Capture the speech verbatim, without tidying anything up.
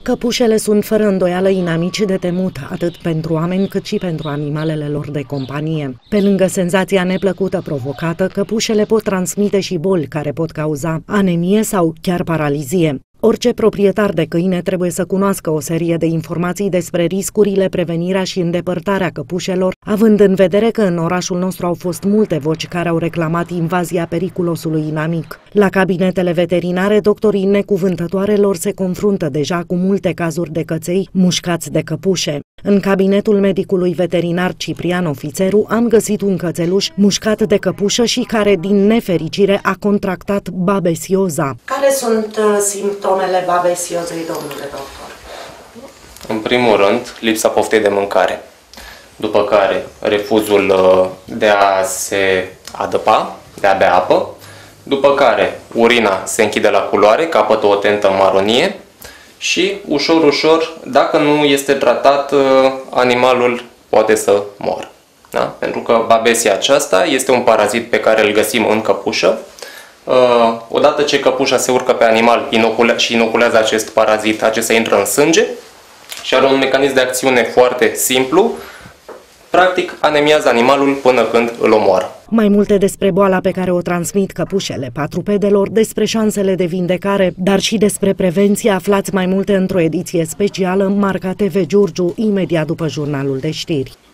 Căpușele sunt fără îndoială inamici de temut, atât pentru oameni cât și pentru animalele lor de companie. Pe lângă senzația neplăcută provocată, căpușele pot transmite și boli care pot cauza anemie sau chiar paralizie. Orice proprietar de câine trebuie să cunoască o serie de informații despre riscurile, prevenirea și îndepărtarea căpușelor, având în vedere că în orașul nostru au fost multe voci care au reclamat invazia periculosului inamic. La cabinetele veterinare, doctorii necuvântătoarelor se confruntă deja cu multe cazuri de căței mușcați de căpușe. În cabinetul medicului veterinar Ciprian Ofițeru am găsit un cățeluș mușcat de căpușă și care, din nefericire, a contractat babesioză. Care sunt uh, simptomele babesiozei, domnule doctor? În primul rând, lipsa poftei de mâncare, după care refuzul uh, de a se adăpa, de a bea apă, după care urina se închide la culoare, capătă o tentă maronie, și ușor, ușor, dacă nu este tratat, animalul poate să moară. Da? Pentru că babesia aceasta este un parazit pe care îl găsim în căpușă. Odată ce căpușa se urcă pe animal inocule și inoculează acest parazit, acesta intră în sânge și are un mecanism de acțiune foarte simplu. Practic, anemiază animalul până când îl omoară. Mai multe despre boala pe care o transmit căpușele patrupedelor, despre șansele de vindecare, dar și despre prevenție, aflați mai multe într-o ediție specială Marca T V Giurgiu, imediat după jurnalul de știri.